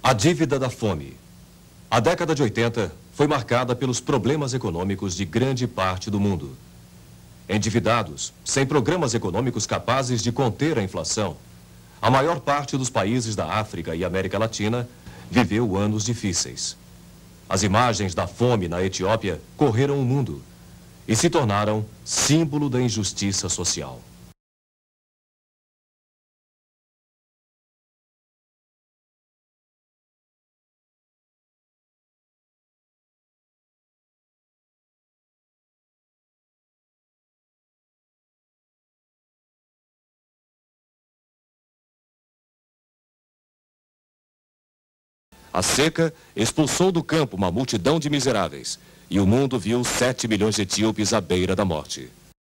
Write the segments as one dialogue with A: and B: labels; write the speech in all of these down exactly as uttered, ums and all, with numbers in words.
A: A dívida da fome. A década de oitenta foi marcada pelos problemas econômicos de grande parte do mundo. Endividados, sem programas econômicos capazes de conter a inflação, a maior parte dos países da África e América Latina viveu anos difíceis. As imagens da fome na Etiópia correram o mundo e se tornaram símbolo da injustiça social. A seca expulsou do campo uma multidão de miseráveis e o mundo viu sete milhões de etíopes à beira da morte.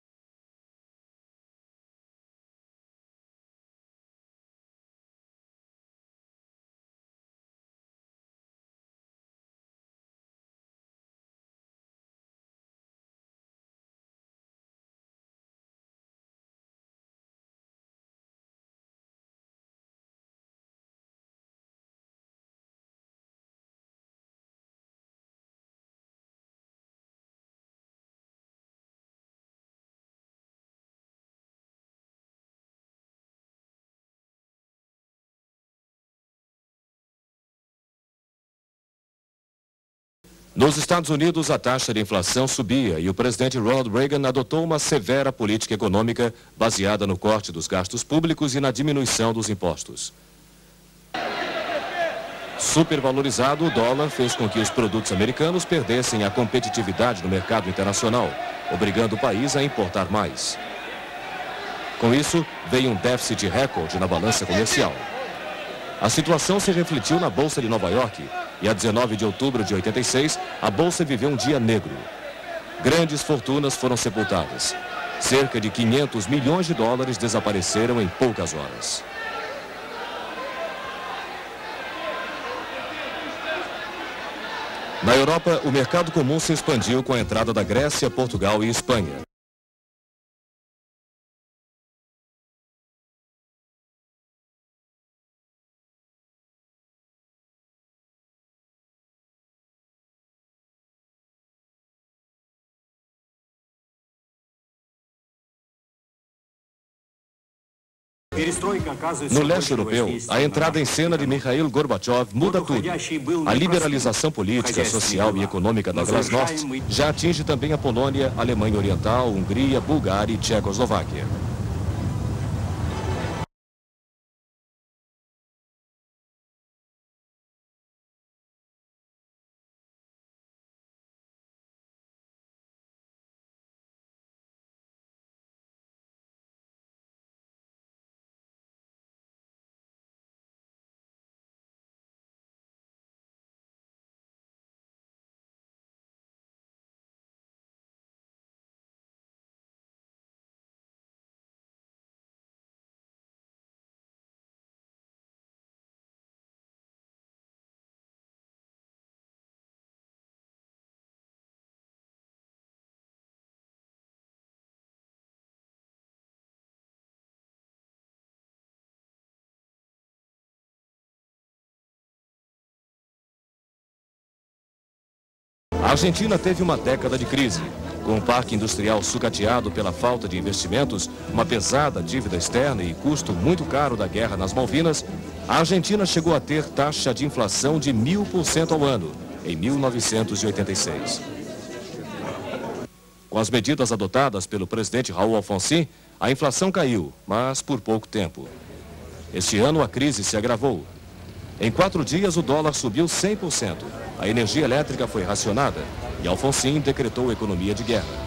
A: Nos Estados Unidos, a taxa de inflação subia e o presidente Ronald Reagan adotou uma severa política econômica baseada no corte dos gastos públicos e na diminuição dos impostos. Supervalorizado, o dólar fez com que os produtos americanos perdessem a competitividade no mercado internacional, obrigando o país a importar mais. Com isso, veio um déficit recorde na balança comercial. A situação se refletiu na Bolsa de Nova York e, a dezenove de outubro de oitenta e seis, a Bolsa viveu um dia negro. Grandes fortunas foram sepultadas. Cerca de quinhentos milhões de dólares desapareceram em poucas horas. Na Europa, o mercado comum se expandiu com a entrada da Grécia, Portugal e Espanha. No leste europeu, a entrada em cena de Mikhail Gorbachev muda tudo. A liberalização política, social e econômica da Glasnost já atinge também a Polônia, Alemanha Oriental, Hungria, Bulgária e Tchecoslováquia. A Argentina teve uma década de crise. Com um parque industrial sucateado pela falta de investimentos, uma pesada dívida externa e custo muito caro da guerra nas Malvinas, a Argentina chegou a ter taxa de inflação de mil por cento ao ano, em mil novecentos e oitenta e seis. Com as medidas adotadas pelo presidente Raul Alfonsín, a inflação caiu, mas por pouco tempo. Este ano a crise se agravou. Em quatro dias o dólar subiu cem por cento. A energia elétrica foi racionada e Alfonsín decretou economia de guerra.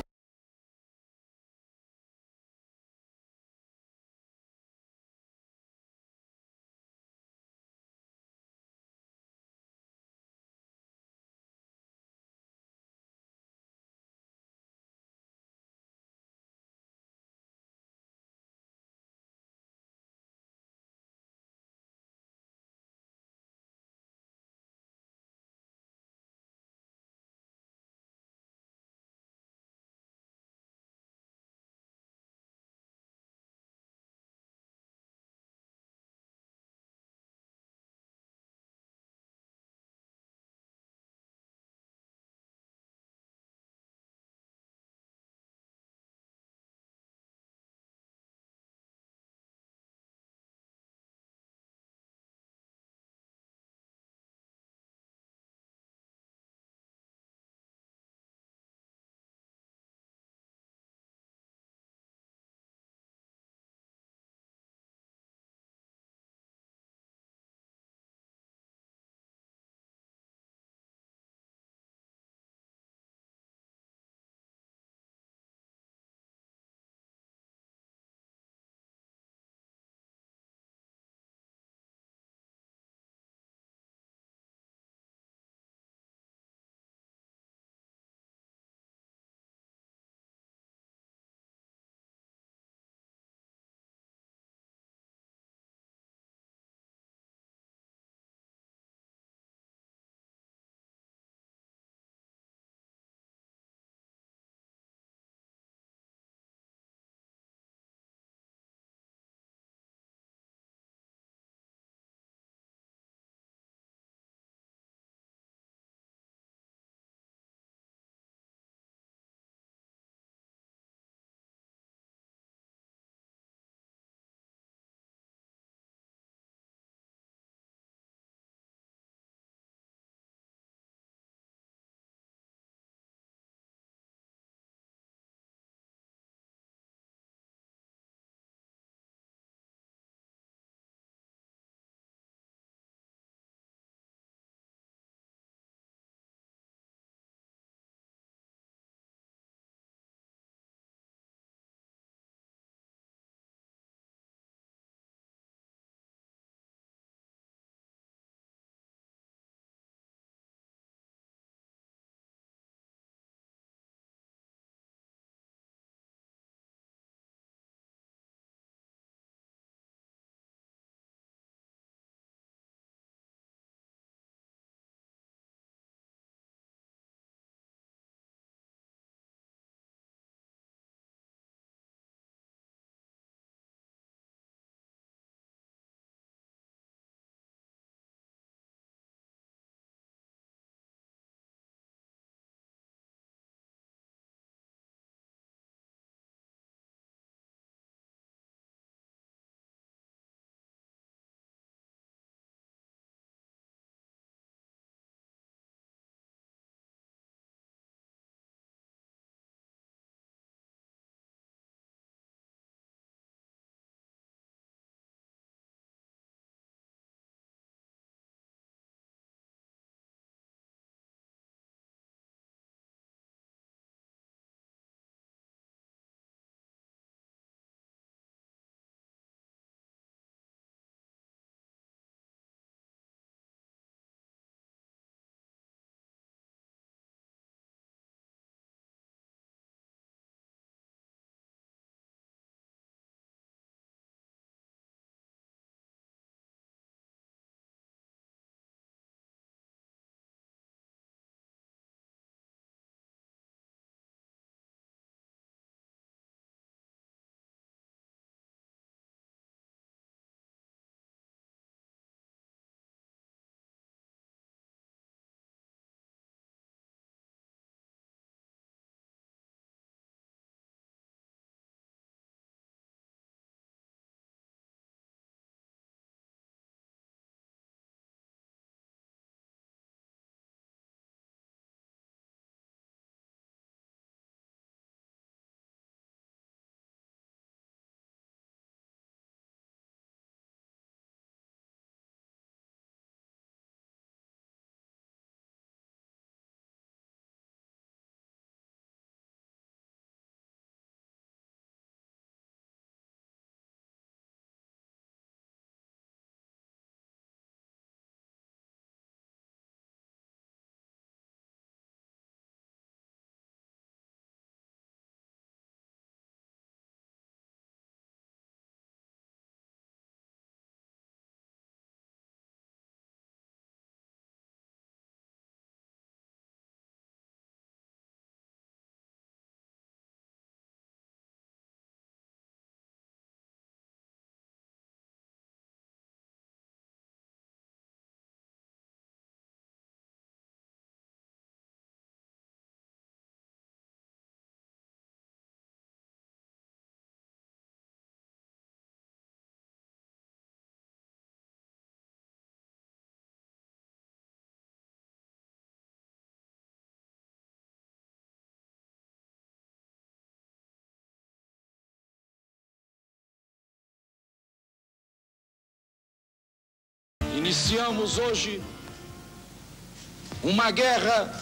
B: Iniciamos hoje uma guerra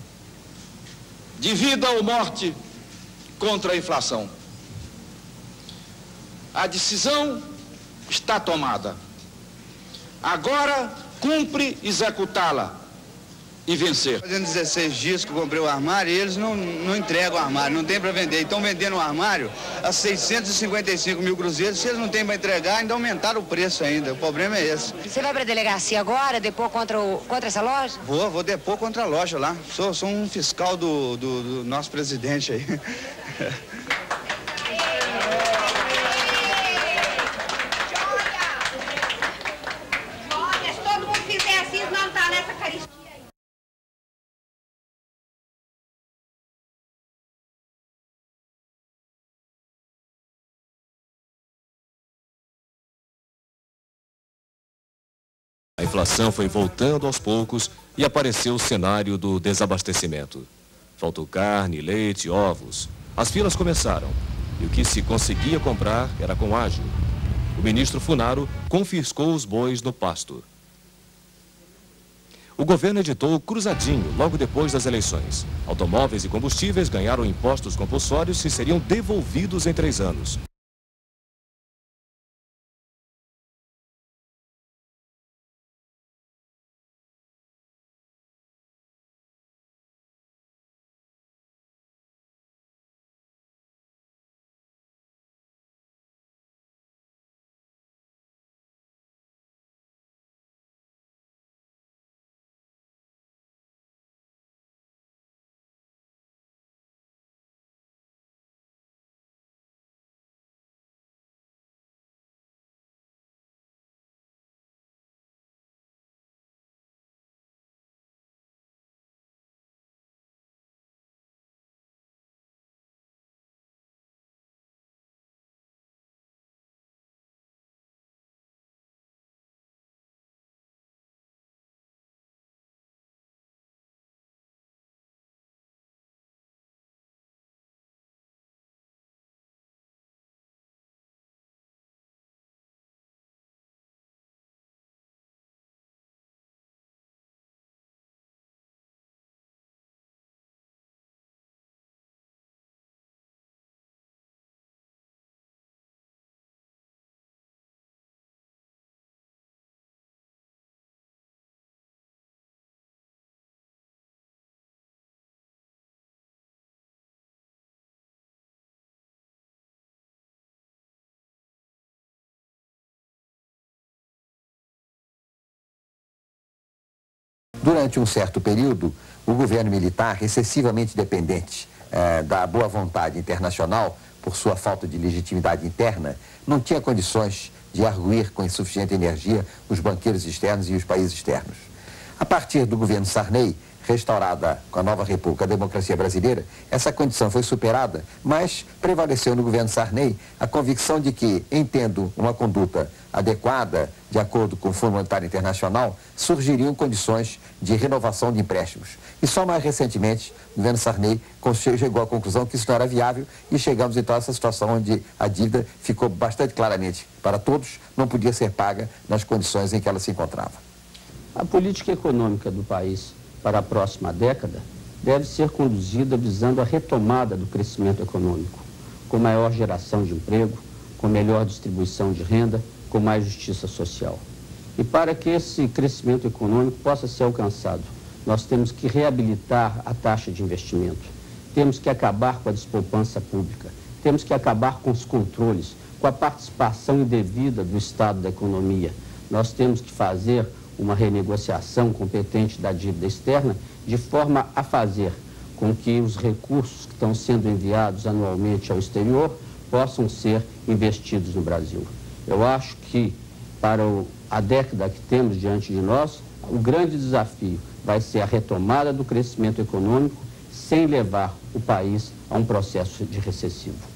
B: de vida ou morte contra a inflação. A decisão está tomada. Agora cumpre executá-la e vencer.
C: Fazendo dezesseis dias que eu comprei o armário e eles não, não entregam o armário, não tem para vender. Estão vendendo o armário a seiscentos e cinquenta e cinco mil cruzeiros. Se eles não têm para entregar, ainda aumentaram o preço ainda. O problema é esse.
D: Você vai para a delegacia agora, depor contra, o, contra essa loja?
C: Vou, vou depor contra a loja lá. Sou, sou um fiscal do, do, do nosso presidente aí.
A: A inflação foi voltando aos poucos e apareceu o cenário do desabastecimento. Faltou carne, leite, ovos. As filas começaram e o que se conseguia comprar era com ágio. O ministro Funaro confiscou os bois no pasto. O governo editou o cruzadinho logo depois das eleições. Automóveis e combustíveis ganharam impostos compulsórios e seriam devolvidos em três anos.
E: Durante um certo período, o governo militar, excessivamente dependente eh, da boa vontade internacional, por sua falta de legitimidade interna, não tinha condições de arguir com insuficiente energia os banqueiros externos e os países externos. A partir do governo Sarney, restaurada com a nova República, a democracia brasileira, essa condição foi superada, mas prevaleceu no governo Sarney a convicção de que, em tendo uma conduta adequada, de acordo com o Fundo Monetário Internacional, surgiriam condições de renovação de empréstimos. E só mais recentemente, o governo Sarney chegou à conclusão que isso não era viável e chegamos então a essa situação onde a dívida ficou bastante claramente para todos, não podia ser paga nas condições em que ela se encontrava.
F: A política econômica do país para a próxima década deve ser conduzida visando a retomada do crescimento econômico, com maior geração de emprego, com melhor distribuição de renda, com mais justiça social. E para que esse crescimento econômico possa ser alcançado, nós temos que reabilitar a taxa de investimento, temos que acabar com a despoupança pública, temos que acabar com os controles, com a participação indevida do Estado da economia. Nós temos que fazer uma renegociação competente da dívida externa, de forma a fazer com que os recursos que estão sendo enviados anualmente ao exterior possam ser investidos no Brasil. Eu acho que, para o, a década que temos diante de nós, o grande desafio vai ser a retomada do crescimento econômico sem levar o país a um processo de recessivo.